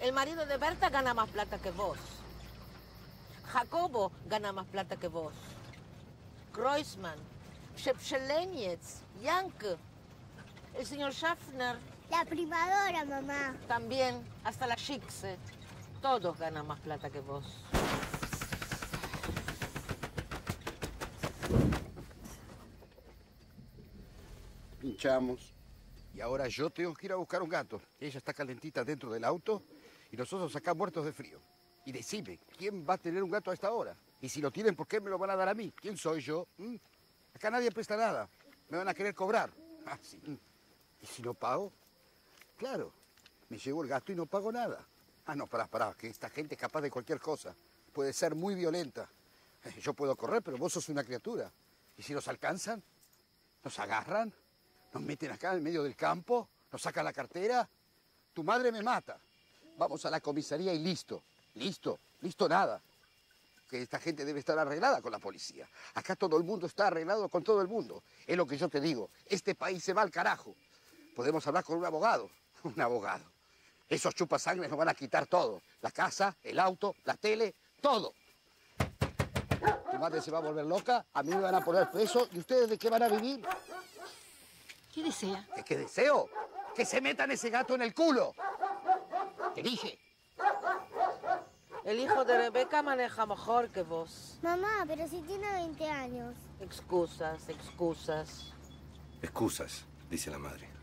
El marido de Berta gana más plata que vos. Jacobo gana más plata que vos. Kreuzmann, Shepshelenietz, Janke, el señor Schaffner. La primadora, mamá. También, hasta la Schickse. Todos ganan más plata que vos. Pinchamos. Y ahora yo tengo que ir a buscar un gato. Ella está calentita dentro del auto y nosotros acá muertos de frío. Y decime, ¿quién va a tener un gato a esta hora? Y si lo tienen, ¿por qué me lo van a dar a mí? ¿Quién soy yo? Acá nadie presta nada. Me van a querer cobrar. Ah, sí. ¿Y si no pago? Claro, me llevo el gato y no pago nada. Ah, no, pará, que esta gente es capaz de cualquier cosa. Puede ser muy violenta. Yo puedo correr, pero vos sos una criatura. ¿Y si nos alcanzan? ¿Nos agarran? ¿Nos meten acá en medio del campo? ¿Nos sacan la cartera? Tu madre me mata. Vamos a la comisaría y listo. Listo nada. Que esta gente debe estar arreglada con la policía. Acá todo el mundo está arreglado con todo el mundo. Es lo que yo te digo. Este país se va al carajo. Podemos hablar con un abogado. Un abogado. Esos chupasangres nos van a quitar todo. La casa, el auto, la tele, todo. Tu madre se va a volver loca, a mí me van a poner preso. ¿Y ustedes de qué van a vivir? ¿Qué desea? ¿Qué deseo? Que se metan ese gato en el culo. Te dije. El hijo de Rebeca maneja mejor que vos. Mamá, pero si tiene 20 años. Excusas. Excusas, dice la madre.